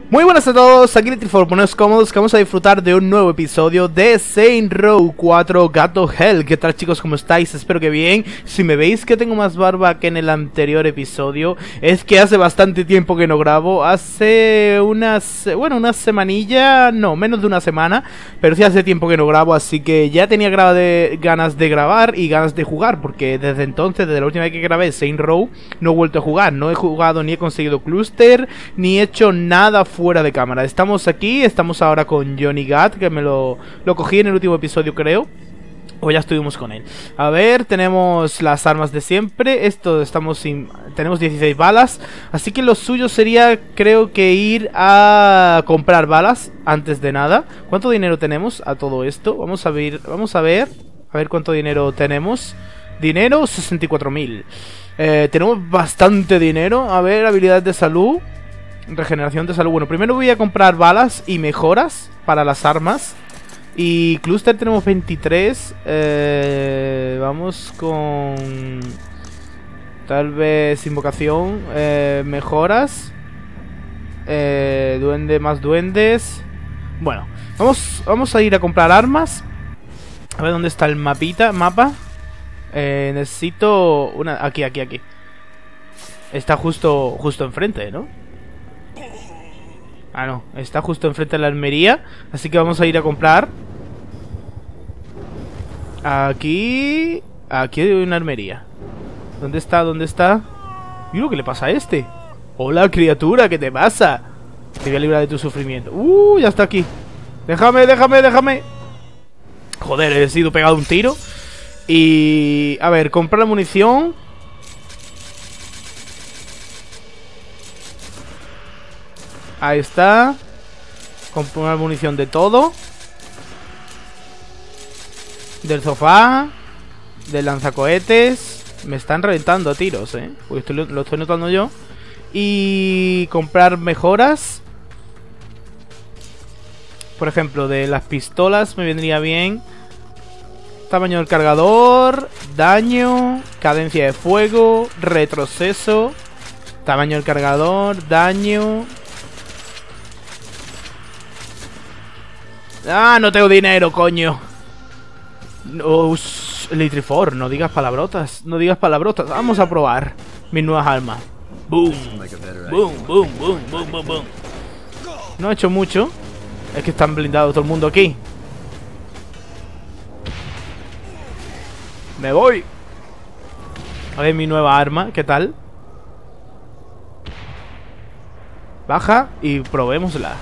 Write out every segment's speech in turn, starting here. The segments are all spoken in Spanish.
Muy buenas a todos, aquí Litrifor, poneos cómodos que vamos a disfrutar de un nuevo episodio de Saints Row 4 Gato Hell. ¿Qué tal, chicos? ¿Cómo estáis? Espero que bien. Si me veis que tengo más barba que en el anterior episodio, es que hace bastante tiempo que no grabo. Hace una semanilla, no, menos de una semana, pero sí hace tiempo que no grabo, así que ya tenía ganas de grabar y ganas de jugar, porque desde entonces, desde la última vez que grabé Saints Row, no he vuelto a jugar. No he jugado ni he conseguido cluster, ni he hecho nada fuera de cámara. Estamos aquí, estamos ahora con Johnny Gat, que me lo cogí en el último episodio, creo. O ya estuvimos con él. A ver, tenemos las armas de siempre. Tenemos 16 balas. Así que lo suyo sería, creo que ir a comprar balas antes de nada. ¿Cuánto dinero tenemos a todo esto? Vamos a ver cuánto dinero tenemos. Dinero, 64.000. Tenemos bastante dinero. A ver, habilidades de salud. Regeneración de salud. Bueno, primero voy a comprar balas y mejoras para las armas. Y cluster tenemos 23. Vamos con... tal vez invocación. Mejoras. Duende más duendes. Bueno, vamos a ir a comprar armas. A ver dónde está el mapa. Necesito una... Aquí. Está justo enfrente, ¿no? Ah, no, está justo enfrente de la armería. Así que vamos a ir a comprar. Aquí hay una armería. ¿Dónde está? ¿Y lo que le pasa a este? Hola, criatura, ¿qué te pasa? Te voy a librar de tu sufrimiento. Ya está aquí. Déjame. Joder, he sido pegado un tiro. Y... a ver, comprar la munición. Ahí está. Comprar munición de todo. Del sofá. Del lanzacohetes. Me están reventando a tiros, porque lo estoy notando yo. Y comprar mejoras. Por ejemplo, de las pistolas me vendría bien. Tamaño del cargador. Daño. Cadencia de fuego. Retroceso. Tamaño del cargador. Daño. Ah, no tengo dinero, coño. No, Litrifor, no digas palabrotas. Vamos a probar mis nuevas armas. Boom. No he hecho mucho. Es que están blindados todo el mundo aquí. Me voy. A ver mi nueva arma, ¿qué tal? Baja y probémosla.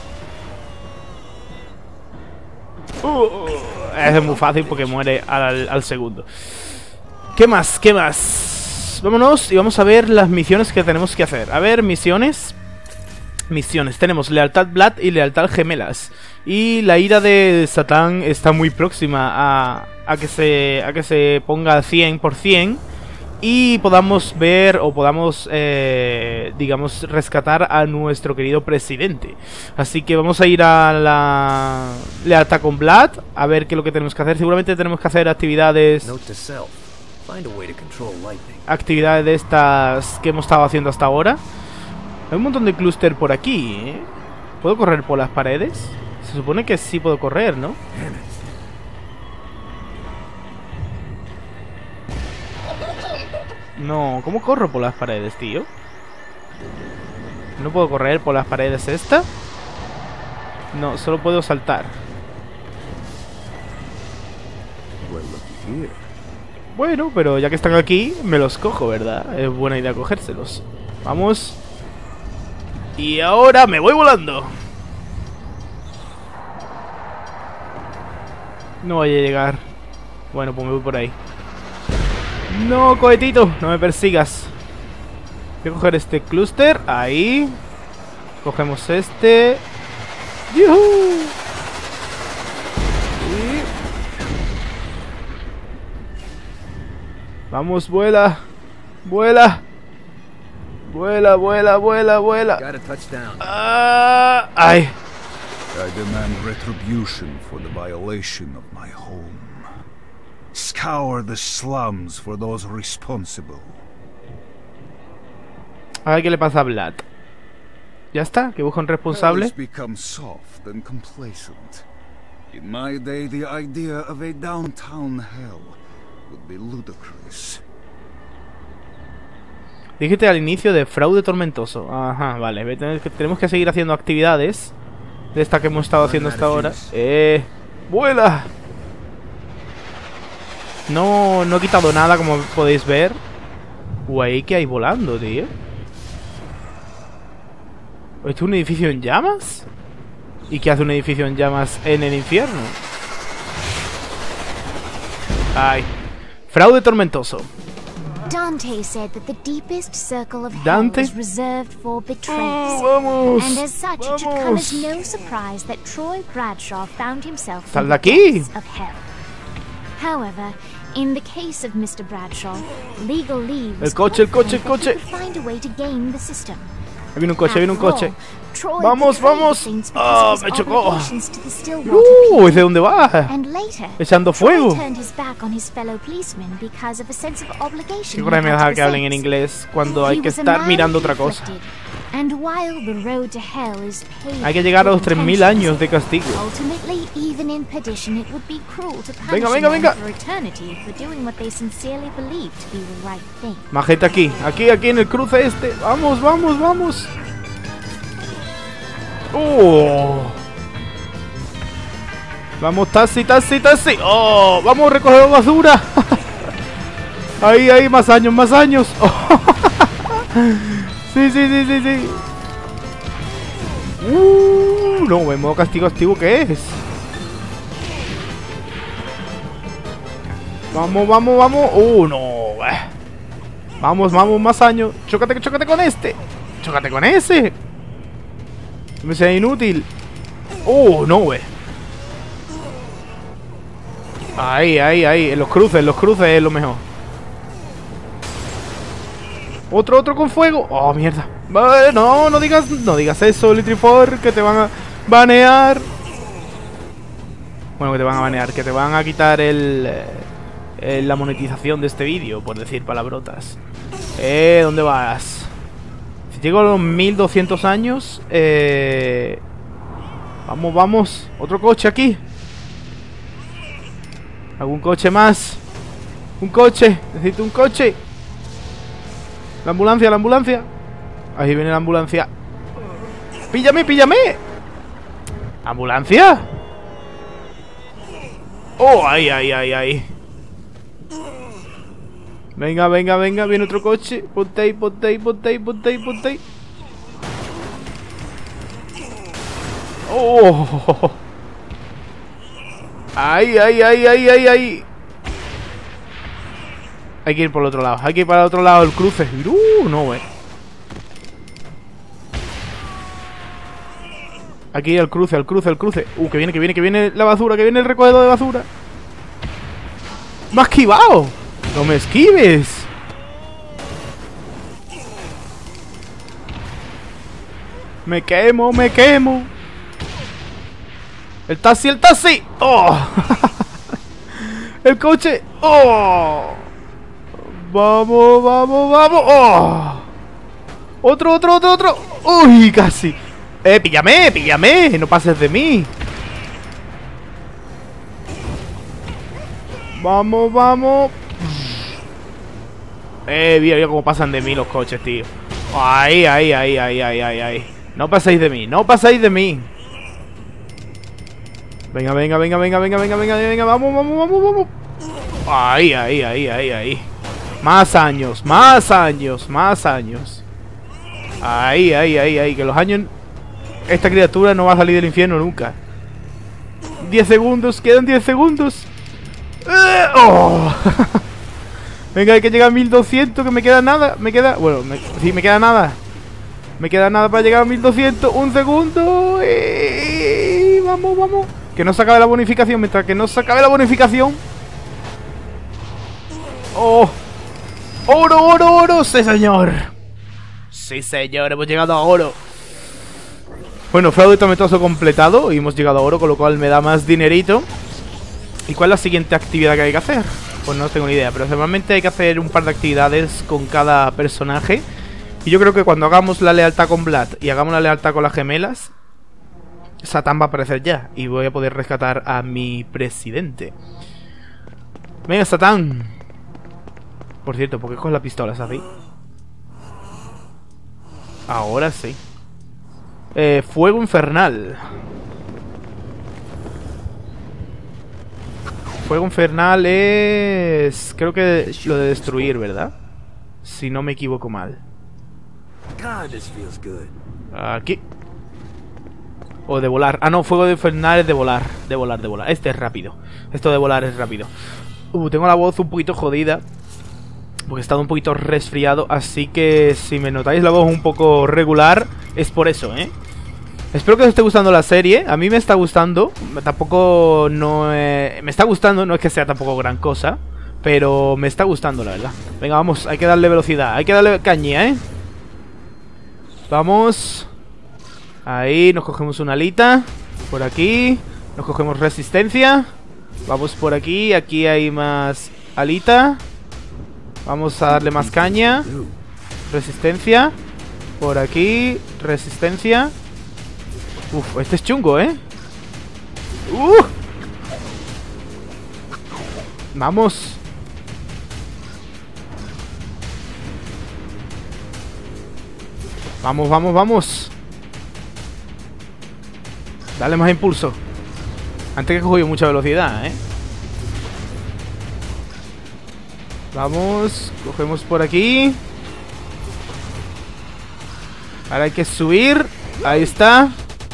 Es muy fácil porque muere al segundo. ¿Qué más? Vámonos y vamos a ver las misiones que tenemos que hacer. A ver, misiones. Tenemos lealtad Blood y lealtad gemelas. Y la ira de Satán está muy próxima a que se ponga al 100%. Y podamos ver o podamos, digamos, rescatar a nuestro querido presidente. Así que vamos a ir a la lealtad con Blood. A ver qué es lo que tenemos que hacer. Seguramente tenemos que hacer actividades de estas que hemos estado haciendo hasta ahora. Hay un montón de clúster por aquí, ¿Puedo correr por las paredes? Se supone que sí puedo correr, ¿no? No, ¿cómo corro por las paredes, tío? ¿No puedo correr por las paredes esta? No, solo puedo saltar. Bueno, pero ya que están aquí, me los cojo, ¿verdad? Es buena idea cogérselos. Vamos. Y ahora me voy volando. No voy a llegar. Bueno, pues me voy por ahí. No, cohetito, no me persigas. Voy a coger este clúster. Ahí. Cogemos este. ¡Yuhu! Y... vamos, vuela. Ay. I demand retribution for the violation of my home. Scour the slums for those responsible. A ver qué le pasa a Vlad. Ya está, que busca un responsable. Hell has become soft and complacent. In my day, the idea of a downtown hell would be ludicrous. Dígite al inicio de fraude tormentoso. Ajá, vale. Tenemos que seguir haciendo actividades de esta que hemos estado haciendo hasta ahora. ¡Vuela! No he quitado nada, como podéis ver. Guay, ¿qué hay volando, tío? ¿Esto es un edificio en llamas? ¿Y qué hace un edificio en llamas en el infierno? Ay. Fraude tormentoso. Dante said that the deepest circle of hell Dante? was reserved for betrayers. Vamos, And as such, it should come as no surprise that Troy Bradshaw found himself Sal in de the aquí. depths of hell. However, in the case of Mr. Bradshaw, legal leave was El coche, confident coche. that he could find a way to game the system. Ahí viene un coche, viene un coche. Troy Vamos, betrayed vamos. the Saints Ah, because of me his chocó. obligations to the Stillwater ¿Desde dónde va? And later, Echando Troy fuego. turned his back on his fellow policemen because of a sense of obligation. Qué coraje me he had da to que the hablen en Saints. inglés cuando hay He que was a estar man mirando otra cosa. conflicted, and while the road to hell is paved Hay que llegar a los with 3000 intentions, años de castigo. ultimately, even in perdition, it would be cruel to punish Venga, a venga, man venga. for eternity for doing what they sincerely believe to be the right thing. Más gente aquí, aquí en el cruce este. Vamos, vamos, vamos. Vamos, taxi. Oh, vamos a recoger basura. Ahí, más años. Oh. Sí. No, en modo castigo activo, ¿qué es? Vamos. No. Vamos, más años. Chócate con este. Chócate con ese. No me sea inútil. No, güey. Ahí. En los cruces es lo mejor. Otro con fuego. Oh, mierda. No digas eso, Litrifor, que te van a banear. Bueno, que te van a banear, que te van a quitar la monetización de este vídeo, por decir palabrotas. ¿Dónde vas? Si llego a los 1200 años, vamos. Otro coche aquí. ¿Algún coche más? Un coche. Necesito un coche. La ambulancia. Ahí viene la ambulancia. ¡Píllame! ¿Ambulancia? ¡Oh! Ahí. Venga. Viene otro coche. Ponte ahí. ¡Oh! Ahí. Hay que ir por el otro lado. Hay que ir para el otro lado del cruce. No, güey. Aquí al cruce. Que viene la basura. Que viene el recogedor de basura. ¡Me has esquivado! ¡No me esquives! Me quemo. El taxi. ¡Oh! El coche. ¡Oh! Vamos. ¡Oh! Otro. ¡Uy, casi! Píllame. No pases de mí. Vamos. Mira cómo pasan de mí los coches, tío. Ahí. No paséis de mí. Venga. Vamos. Ahí. Más años. Ahí. Que los años... Esta criatura no va a salir del infierno nunca. 10 segundos. Quedan 10 segundos. ¡Oh! Venga, hay que llegar a 1200. Que me queda nada. Me queda nada. Me queda nada para llegar a 1200. Un segundo. Vamos. Que no se acabe la bonificación. Mientras que no se acabe la bonificación. ¡Oh! ¡Oro! ¡Sí, señor! Hemos llegado a oro. Bueno, fraude tormentoso completado. Y hemos llegado a oro, con lo cual me da más dinerito. ¿Y cuál es la siguiente actividad que hay que hacer? Pues no tengo ni idea. Pero normalmente hay que hacer un par de actividades con cada personaje Y yo creo que cuando hagamos la lealtad con Vlad y hagamos la lealtad con las gemelas, Satán va a aparecer ya. Y voy a poder rescatar a mi presidente. Venga, Satán. Por cierto, ¿por qué con la pistola, sabéis? Ahora sí. Fuego infernal. Fuego infernal es... creo que lo de destruir, ¿verdad? Si no me equivoco mal. Aquí. O de volar. Ah, no, fuego infernal es de volar. De volar, de volar. Este es rápido. Esto de volar es rápido. Tengo la voz un poquito jodida, porque he estado un poquito resfriado. Así que si me notáis la voz un poco regular, es por eso, ¿eh? Espero que os esté gustando la serie. A mí me está gustando. Tampoco no... me está gustando, no es que sea tampoco gran cosa, pero me está gustando, la verdad. Venga, vamos, hay que darle velocidad. Hay que darle caña, ¿eh? Vamos. Ahí, nos cogemos una alita. Por aquí. Nos cogemos resistencia. Vamos por aquí. Aquí hay más alita. Vamos a darle más caña. Resistencia. Por aquí. Resistencia. Uf, este es chungo, ¿eh? Vamos. Vamos, vamos, vamos. Dale más impulso. Antes que he cogido mucha velocidad, ¿eh? Vamos. Cogemos por aquí. Ahora hay que subir. Ahí está.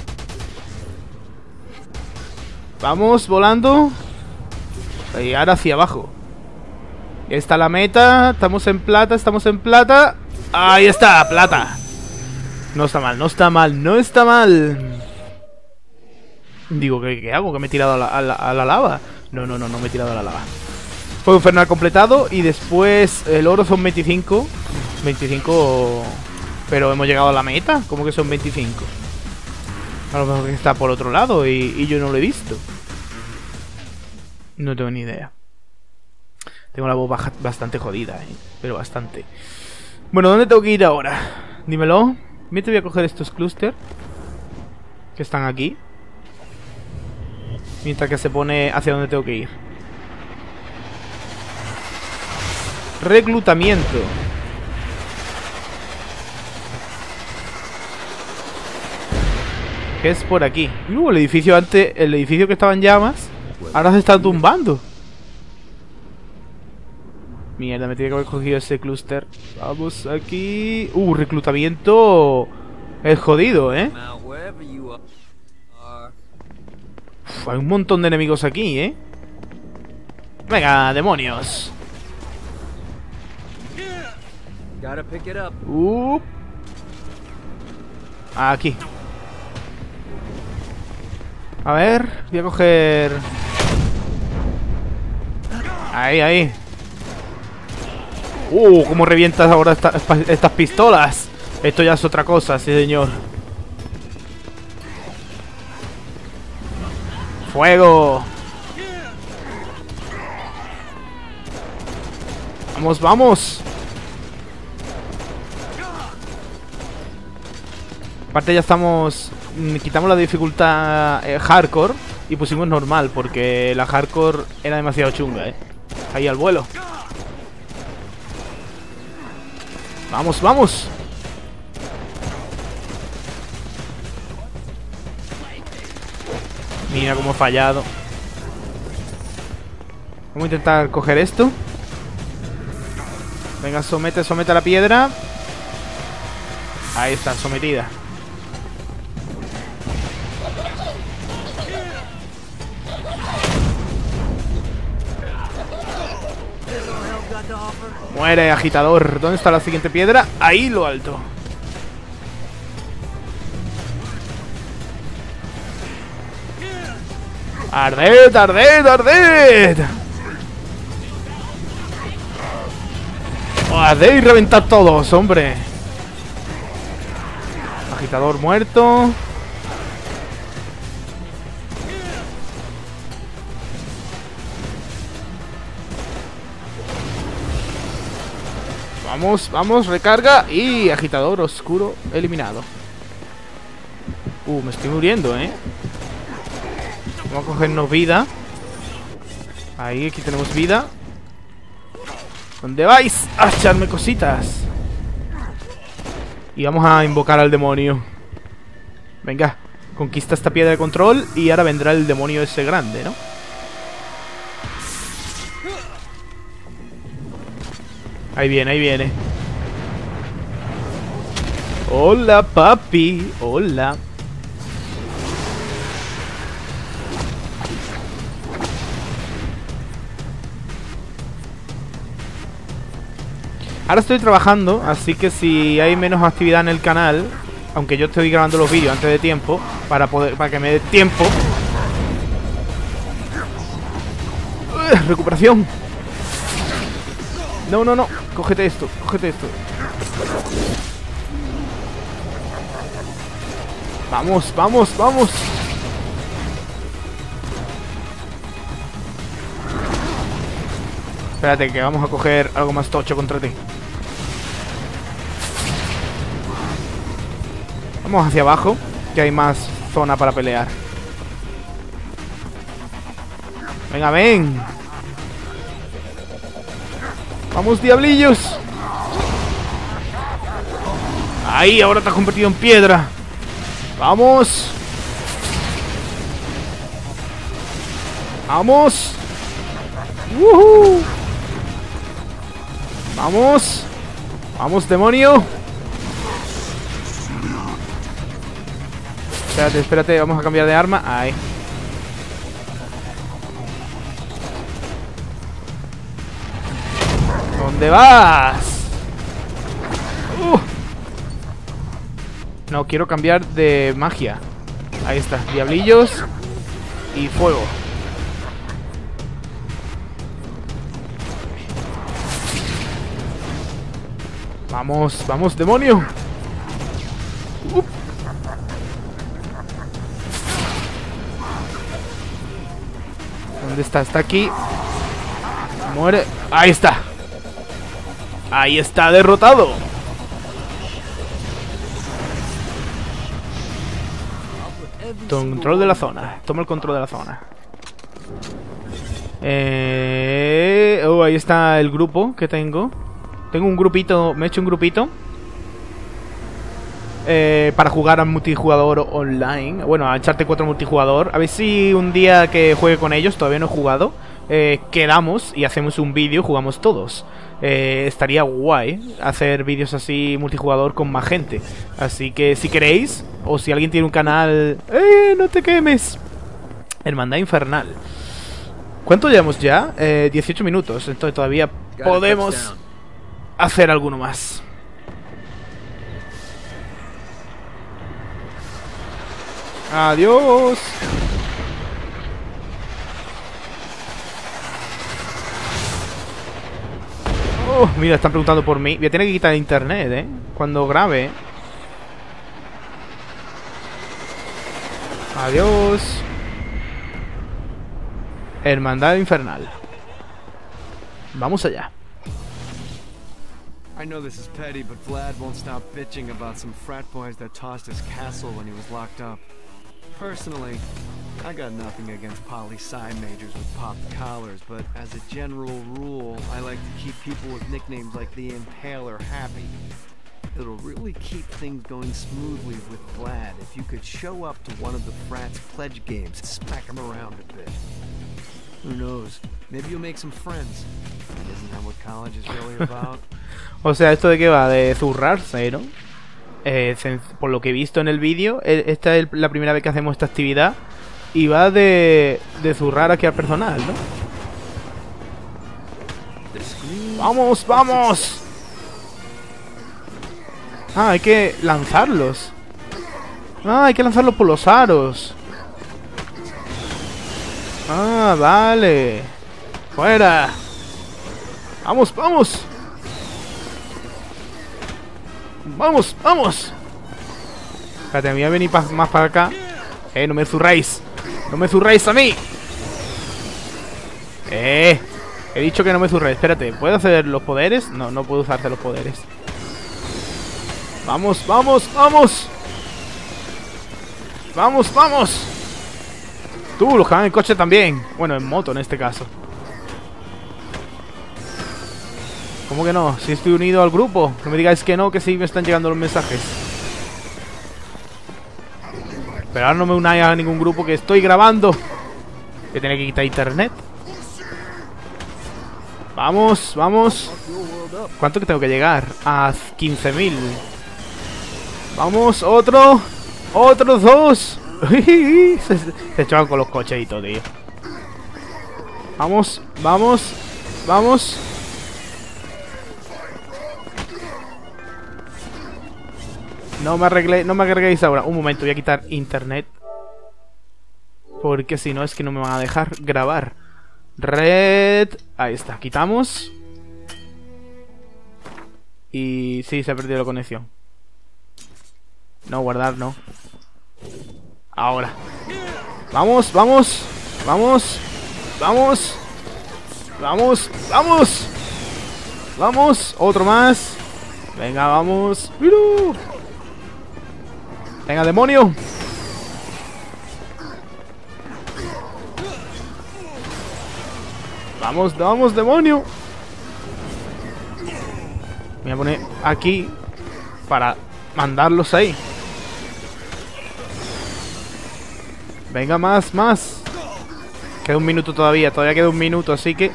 Vamos, volando. Y ahora hacia abajo. Ahí está la meta. Estamos en plata, estamos en plata. Ahí está, plata. No está mal, no está mal, no está mal. Digo, ¿qué hago? Que me he tirado a la lava. No me he tirado a la lava. Fuego infernal completado. Y después el oro son 25. 25. Pero hemos llegado a la meta. ¿Cómo que son 25? A lo mejor que está por otro lado y yo no lo he visto. No tengo ni idea. Tengo la voz bastante jodida, pero bastante. Bueno, ¿dónde tengo que ir ahora? Dímelo. Mira, te voy a coger estos clúster que están aquí, mientras que se pone hacia dónde tengo que ir. Reclutamiento. ¿Qué es por aquí? El edificio antes, el edificio que estaba en llamas, ahora se está tumbando. Mierda, me tiene que haber cogido ese clúster. Vamos aquí. Reclutamiento. Es jodido, ¿eh? Hay un montón de enemigos aquí, ¿eh? Venga, demonios. Aquí. A ver, voy a coger... Ahí. Cómo revientas ahora estas pistolas. Esto ya es otra cosa, sí señor. ¡Fuego! ¡Vamos, vamos! Aparte ya estamos... Quitamos la dificultad hardcore y pusimos normal, porque la hardcore era demasiado chunga, Ahí al vuelo. ¡Vamos, vamos! Mira cómo he fallado. Vamos a intentar coger esto. Venga, somete a la piedra. Ahí está, sometida. Muere, agitador. ¿Dónde está la siguiente piedra? Ahí lo alto. ¡Arded, arded, arded! ¡Arded y reventad todos, hombre! Agitador muerto. Vamos, vamos, recarga. Y agitador oscuro eliminado. Me estoy muriendo, Vamos a cogernos vida. Ahí, aquí tenemos vida. ¿Dónde vais? A echarme cositas. Y vamos a invocar al demonio. Venga, conquista esta piedra de control. Y ahora vendrá el demonio ese grande, ¿no? Ahí viene, ahí viene. Hola, papi. Hola. Ahora estoy trabajando, así que si hay menos actividad en el canal, aunque yo estoy grabando los vídeos antes de tiempo, para que me dé tiempo. Recuperación. No, no, no. Cógete esto, cógete esto. Vamos, vamos, vamos. Espérate, que vamos a coger algo más tocho contra ti. Vamos hacia abajo, que hay más zona para pelear. Venga, ven. Vamos, diablillos. Ahí, ahora te has convertido en piedra. Vamos. Vamos. ¡Woohoo! Vamos. Vamos, demonio. Espérate, espérate, vamos a cambiar de arma. Ahí. ¿Dónde vas? No, quiero cambiar de magia. Ahí está, diablillos y fuego. Vamos, vamos, demonio. ¿Dónde está? Está aquí. Muere. Ahí está. Ahí está, derrotado. Control de la zona. Toma el control de la zona. Ahí está el grupo que tengo. Tengo un grupito. Me he hecho un grupito para jugar a multijugador online. Bueno, a Uncharted 4 multijugador. A ver si un día que juegue con ellos, todavía no he jugado, quedamos y hacemos un vídeo, jugamos todos. Estaría guay hacer vídeos así multijugador con más gente. Así que si queréis, o si alguien tiene un canal, no te quemes. Hermandad Infernal. ¿Cuánto llevamos ya? 18 minutos. Entonces todavía podemos hacer alguno más. Adiós. Mira, están preguntando por mí. Voy a tener que quitar internet, cuando grabe. Adiós. Hermandad Infernal. Vamos allá. I know this is petty, but Vlad won't stop bitching about some frat boys that tossed his castle when he was locked up. Personally, I got nothing against poli-sci majors with popped collars, but as a general rule, I like to keep people with nicknames like the Impaler happy. It'll really keep things going smoothly with Vlad if you could show up to one of the frat's pledge games and smack him around a bit. Who knows? Maybe you'll make some friends. Isn't that what college is really about? O sea, ¿esto de qué va? De zurrarse, ¿no? Por lo que he visto en el vídeo, esta es la primera vez que hacemos esta actividad. Y va de zurrar aquí al personal, ¿no? ¡Vamos, vamos! Ah, hay que lanzarlos. Ah, hay que lanzarlos por los aros. Ah, vale. ¡Fuera! ¡Vamos, vamos! ¡Vamos, vamos! Espérate, me voy a venir más para acá. No me zurráis. No me zurráis a mí. He dicho que no me zurre. Espérate, ¿puedo hacer los poderes? No, no puedo usarse los poderes. ¡Vamos, vamos, vamos! ¡Vamos, vamos! Tú, los que van en coche también. Bueno, en moto en este caso. ¿Cómo que no? Si estoy unido al grupo. No me digáis que no, que sí me están llegando los mensajes. Pero ahora no me unáis a ningún grupo que estoy grabando. Voy a tener que quitar internet. Vamos, vamos. ¿Cuánto que tengo que llegar? A 15.000. Vamos, otro. Otros dos. Se chocan con los coches y todo, tío. Vamos, vamos, vamos. No me agreguéis ahora. Un momento, voy a quitar internet. Porque si no es que no me van a dejar grabar. Red. Ahí está, quitamos. Y sí, se ha perdido la conexión. No, guardar, no. Ahora. Vamos, vamos. Vamos. Vamos. Vamos, vamos. Vamos, otro más. Venga, vamos. ¡Miru! Venga, demonio. Vamos, vamos, demonio. Me voy a poner aquí para mandarlos ahí. Venga, más, más. Queda un minuto todavía. Todavía queda un minuto, así que...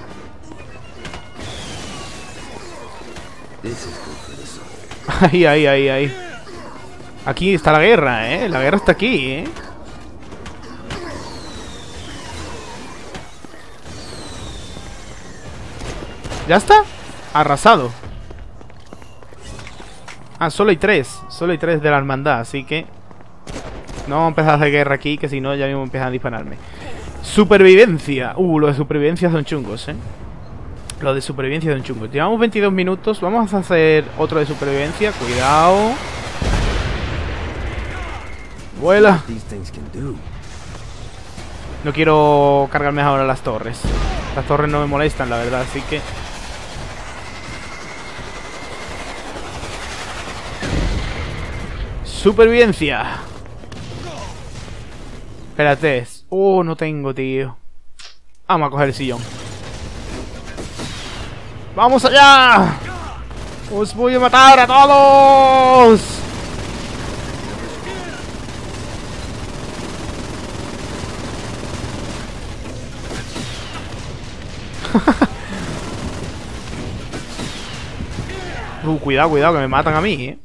Ahí, ahí, ahí, ahí. Aquí está la guerra, ¿eh? La guerra está aquí, ¿eh? ¿Ya está? Arrasado. Ah, solo hay tres. Solo hay tres de la hermandad, así que... No vamos a empezar a hacer guerra aquí, que si no ya mismo empiezan a dispararme. Supervivencia. Los de supervivencia son chungos, ¿eh? Los de supervivencia son chungos. Llevamos 22 minutos. Vamos a hacer otro de supervivencia. Cuidado. Vuela. No quiero cargarme ahora las torres. Las torres no me molestan, la verdad, así que... Supervivencia. Espérate. No tengo, tío. Vamos a coger el sillón. ¡Vamos allá! ¡Os voy a matar a todos! Cuidado, cuidado, que me matan a mí, ¿eh?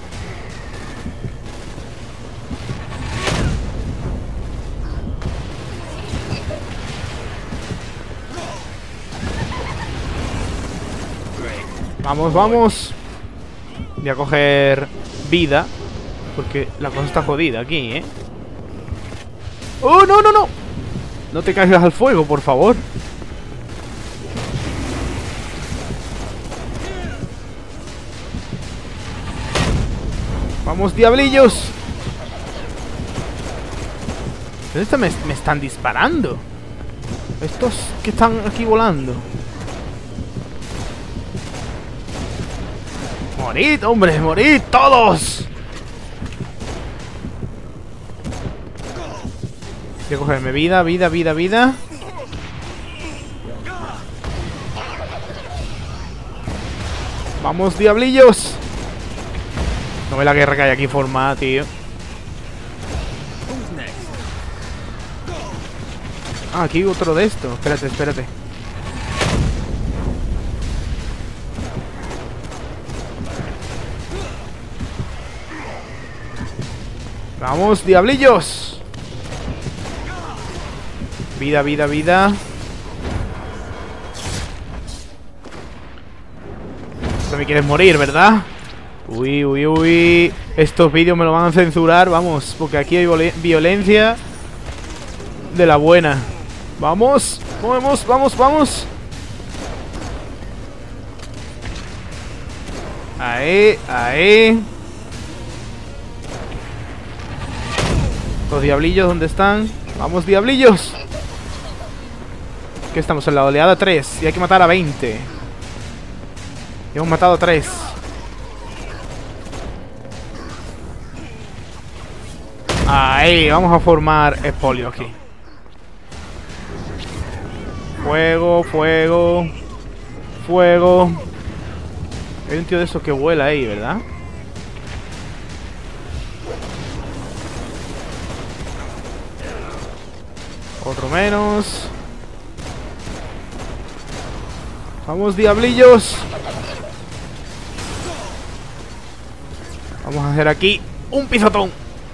Vamos, vamos. Voy a coger vida, porque la cosa está jodida aquí, ¿eh? ¡Oh, no, no, no! No te caigas al fuego, por favor. ¡Vamos, diablillos! ¿Dónde me están disparando? Estos que están aquí volando. ¡Morid, hombre! ¡Morid todos! Voy a cogerme vida, vida, vida, vida. ¡Vamos, diablillos! No ve la guerra que hay aquí formada, tío. Ah, aquí otro de estos. Espérate, espérate. ¡Vamos, diablillos! Vida, vida, vida. No me quieres morir, ¿verdad? Uy, uy, uy. Estos vídeos me lo van a censurar, vamos. Porque aquí hay violencia de la buena. ¡Vamos! ¡Vamos, vamos, vamos! Ahí, ahí. Los diablillos, ¿dónde están? ¡Vamos, diablillos! Que estamos en la oleada 3 y hay que matar a 20. Y hemos matado a 3. Ahí, vamos a formar espolio aquí. Fuego, fuego, fuego. Hay un tío de esos que vuela ahí, ¿verdad? Otro menos. Vamos, diablillos. Vamos a hacer aquí un pisotón.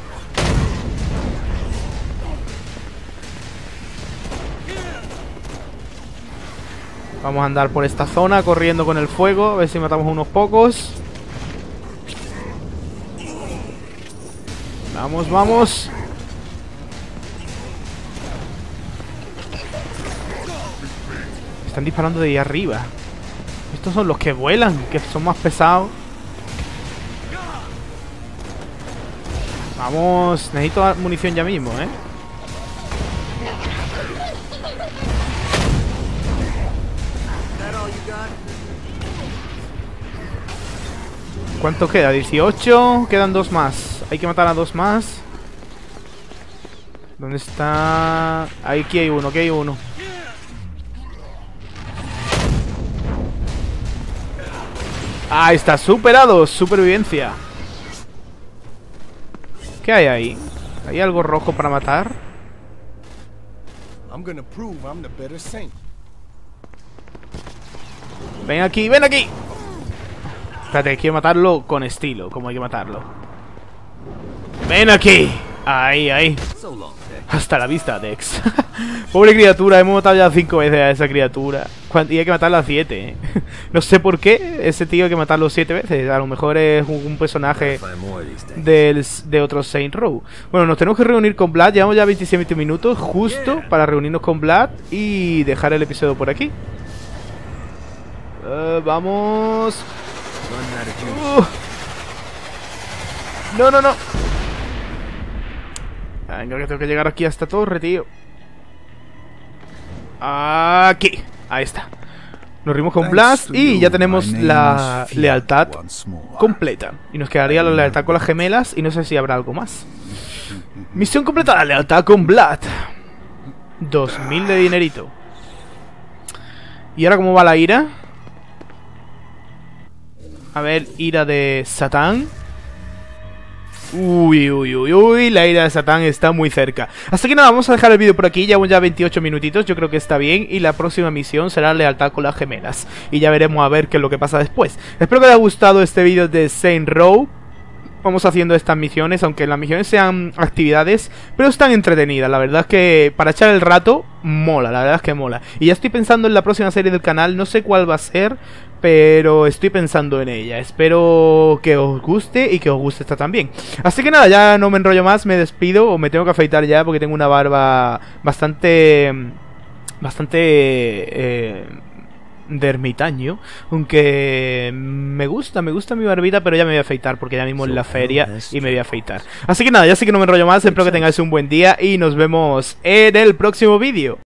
Vamos a andar por esta zona corriendo con el fuego. A ver si matamos unos pocos. Vamos, vamos. Están disparando de ahí arriba. Estos son los que vuelan, que son más pesados. Vamos, necesito munición ya mismo, ¿eh? ¿Cuánto queda? 18. Quedan 2 más. Hay que matar a 2 más. ¿Dónde está? Aquí hay uno, aquí hay uno. Ahí está, superado. Supervivencia. ¿Qué hay ahí? ¿Hay algo rojo para matar? Ven aquí, ven aquí. Espérate, quiero matarlo con estilo, como hay que matarlo. ¡Ven aquí! Ahí, ahí. Hasta la vista, Dex. Pobre criatura, hemos matado ya 5 veces a esa criatura. Y hay que matarla a 7, ¿eh? No sé por qué ese tío hay que matarlo 7 veces. A lo mejor es un personaje de otro Saints Row. Bueno, nos tenemos que reunir con Vlad. Llevamos ya 27 minutos justo para reunirnos con Vlad y dejar el episodio por aquí. Vamos. No, no, no. Venga, que tengo que llegar aquí a esta torre, tío. Aquí. Ahí está. Nos rimos con Blast y ya tenemos la lealtad completa. Y nos quedaría la lealtad con las gemelas y no sé si habrá algo más. Misión completada, lealtad con Vlad. 2000 de dinerito. ¿Y ahora cómo va la ira? A ver, ira de Satán. Uy, uy, uy, uy, la ira de Satán está muy cerca. Así que nada, vamos a dejar el vídeo por aquí. Llevamos ya 28 minutitos, yo creo que está bien. Y la próxima misión será lealtad con las gemelas. Y ya veremos a ver qué es lo que pasa después. Espero que les haya gustado este vídeo de Saints Row. Vamos haciendo estas misiones, aunque las misiones sean actividades, pero están entretenidas. La verdad es que para echar el rato, mola, la verdad es que mola. Y ya estoy pensando en la próxima serie del canal, no sé cuál va a ser, pero estoy pensando en ella. Espero que os guste y que os guste esta también. Así que nada, ya no me enrollo más, me despido, o me tengo que afeitar ya porque tengo una barba bastante de ermitaño, aunque me gusta mi barbita, pero ya me voy a afeitar porque ya mismo en la feria y me voy a afeitar. Así que nada, ya sé que no me enrollo más, espero que tengáis un buen día y nos vemos en el próximo vídeo.